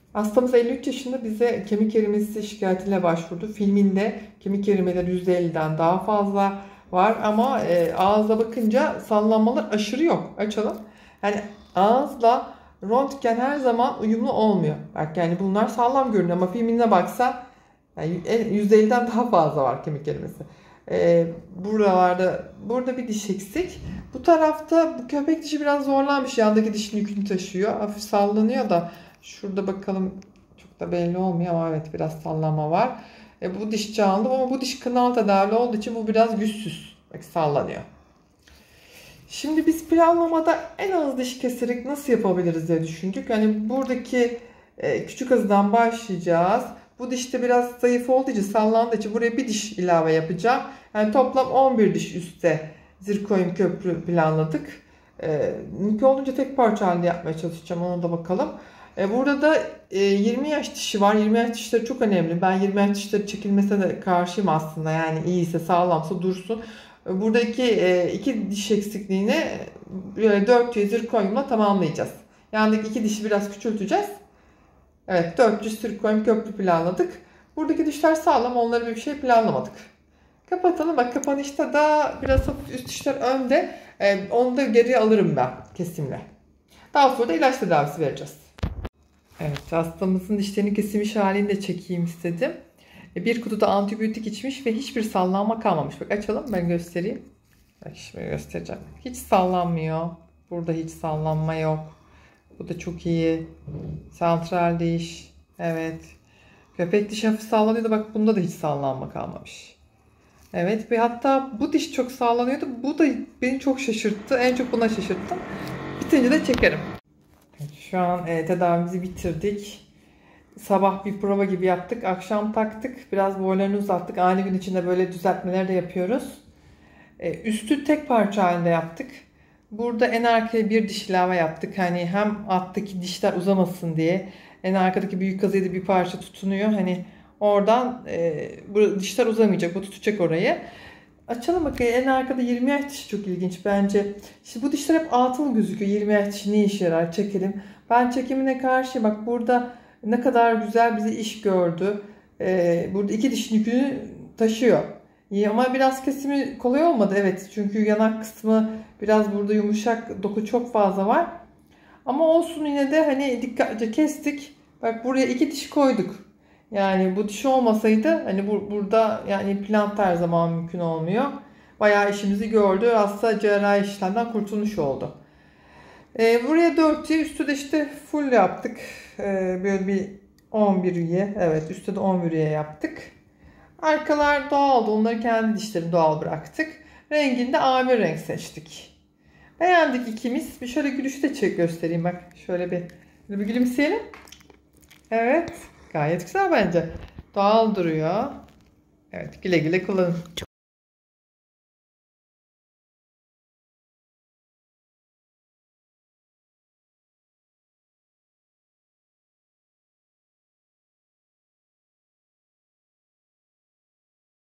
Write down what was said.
Hastamız 53 yaşında, bize kemik erimesi şikayetiyle başvurdu. Filminde kemik erimeleri %50'den daha fazla var ama ağızla bakınca sallanmalar aşırı yok. Açalım. Yani ağızla röntgen her zaman uyumlu olmuyor. Bak yani bunlar sağlam görünüyor ama filmine baksa yani %50'den daha fazla var kemik erimesi. Burada bir diş eksik. Bu tarafta bu köpek dişi biraz zorlanmış. Yandaki dişin yükünü taşıyor. Hafif sallanıyor da. Şurada bakalım, çok da belli olmuyor ama evet biraz sallanma var. Bu diş canlı ama bu diş kanal tedavili olduğu için bu biraz güçsüz. Bak sallanıyor. Şimdi biz planlamada en az diş keserek nasıl yapabiliriz diye düşündük. Hani buradaki küçük azıdan başlayacağız. Bu dişte biraz zayıf olduğu için, sallandığı için buraya bir diş ilave yapacağım. Yani toplam 11 diş üstte zirkonyum köprü planladık. Mümkün olduğunca tek parça halinde yapmaya çalışacağım. Ona da bakalım. Burada da 20 yaş dişi var. 20 yaş dişleri çok önemli. Ben 20 yaş dişleri çekilmesine de karşıyım aslında. Yani iyiyse, sağlamsa dursun. Buradaki iki diş eksikliğini böyle 400 zirkonyumla tamamlayacağız. Yandaki iki dişi biraz küçülteceğiz. Evet, 400 zirkonyum köprü planladık. Buradaki dişler sağlam, onları bir şey planlamadık. Kapatalım. Bak kapanışta da biraz hafif üst dişler önde. Onu da geriye alırım ben kesimle. Daha sonra da ilaç tedavisi vereceğiz. Evet, hastamızın dişlerinin kesilmiş halini de çekeyim istedim. Bir kutuda antibiyotik içmiş ve hiçbir sallanma kalmamış. Bak açalım, ben göstereyim. Bak şimdi göstereceğim. Hiç sallanmıyor. Burada hiç sallanma yok. Bu da çok iyi. Santral diş. Evet. Köpek dişi hafif sallanıyordu. Bak bunda da hiç sallanma kalmamış. Evet ve hatta bu diş çok sallanıyordu. Bu da beni çok şaşırttı. En çok buna şaşırttım. Bitince de çekerim. Evet, şu an tedavimizi bitirdik. Sabah bir prova gibi yaptık. Akşam taktık. Biraz boylarını uzattık. Aynı gün içinde böyle düzeltmeler de yapıyoruz. Üstü tek parça halinde yaptık. Burada en arkaya bir diş ilave yaptık. Hani hem alttaki dişler uzamasın diye. En arkadaki büyük kazıyı da bir parça tutunuyor. Hani oradan bu dişler uzamayacak. Bu tutacak orayı. Açalım bakayım. En arkada 20 yaş dişi çok ilginç bence. Şimdi bu dişler hep atıl gözüküyor. 20 yaş dişi ne işe yarar? Çekelim. Ben çekimine karşı, bak burada ne kadar güzel bize iş gördü. Burada iki dişin yükünü taşıyor. İyi ama biraz kesimi kolay olmadı. Evet, çünkü yanak kısmı biraz burada yumuşak, doku çok fazla var. Ama olsun, yine de hani dikkatlice kestik. Bak buraya iki diş koyduk. Yani bu diş olmasaydı hani burada yani implant her zaman mümkün olmuyor. Bayağı işimizi gördü. Hasta cerrahi işlemden kurtulmuş oldu. Buraya 4 üye, üstü de işte full yaptık. Böyle bir 11 üye. Evet, üstte de 11 üye yaptık. Arkalar doğaldı. Onları kendi dişlerini doğal bıraktık. Renginde A1 renk seçtik. Beğendik ikimiz. Bir şöyle gülüşü de göstereyim bak. Şöyle bir gülümseyelim. Evet. Gayet güzel bence. Doğal duruyor. Evet, güle güle kullanın.